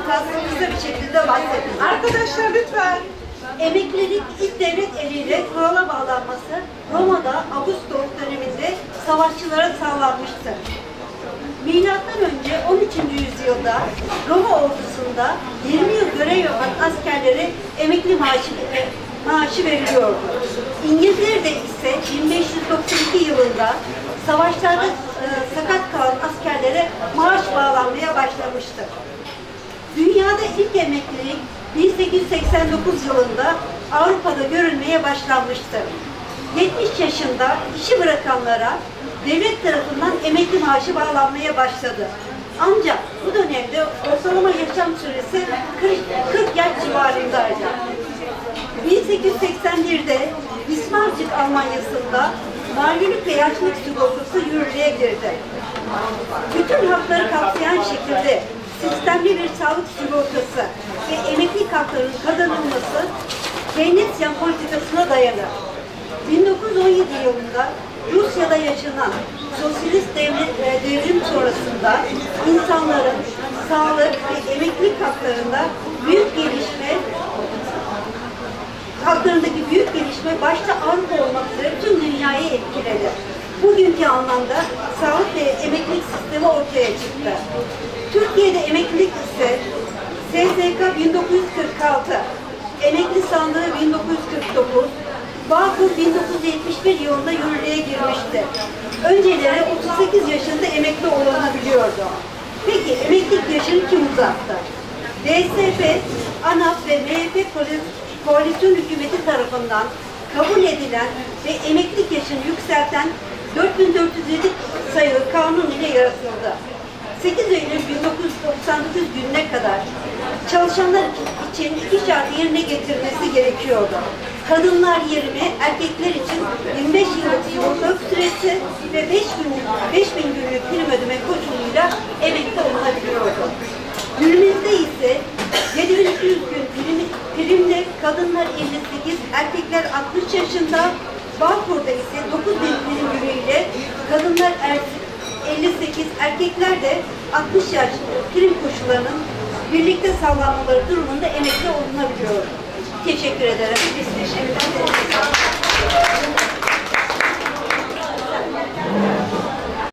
biraz kısa bir şekilde bahsedeyim. Arkadaşlar lütfen. Emeklilik ilk devlet eliyle kurala bağlanması Roma'da Augustus döneminde savaşçılara sağlanmıştır. Milattan önce 13. yüzyılda Roma ordusunda 20 yıl görev yapan askerlere emekli maaşı veriliyordu. İngiltere'de ise 1592 yılında savaşlarda sakat kalan askerlere maaş bağlanmaya başlamıştır. Dünyada ilk emeklilik 1889 yılında Avrupa'da görülmeye başlanmıştır. 70 yaşında işi bırakanlara devlet tarafından emekli maaşı bağlanmaya başladı. Ancak bu dönemde ortalama yaşam süresi 40 yaş civarındaydı. 1881'de Bismarck Almanya'sında mağlullük ve yaşlılık sigortası yürürlüğe girdi. Bütün hakları kapsayan şekilde sistemli bir sağlık sigortası ve emeklilik haklarının kazanılması Keynesyen politikasına dayanır. 1917 yılında Rusya'da yaşanan sosyalist devrim sonrasında insanların sağlık ve emeklilik haklarındaki büyük gelişme başta Avrupa olmak üzere tüm dünyayı etkiledi. Bugünkü anlamda sağlık ve emeklilik sistemi ortaya çıktı. Türkiye'de emeklilik ise SSK 1946, Emekli Sandığı 1949, Bağkur 1971 yılında yürürlüğe girmişti. Önceleri 38 yaşında emekli olunabiliyordu. Peki emeklilik yaşını kim uzattı? DSP, ANAP ve MHP koalisyon hükümeti tarafından kabul edilen ve emeklilik yaşını yükselten 4407 sayılı kanun ile yaratıldı. 8 Eylül 1999 gününe kadar çalışanlar için 2 şartı yerine getirmesi gerekiyordu. Kadınlar 20, erkekler için 25 yıllık sigortalık süresi ve 5000 günlük prim ödeme koşuluyla emekli olunabiliyordu. Günümüzde ise 7200 gün primle kadınlar 58, erkekler 60 yaşında, Bağkur'da ise 9000 prim günüyle kadınlar 58, erkekler de 60 yaş prim koşullarının birlikte sağlanmaları durumunda emekli olunabiliyor. Teşekkür ederim. Biz teşekkür ederiz.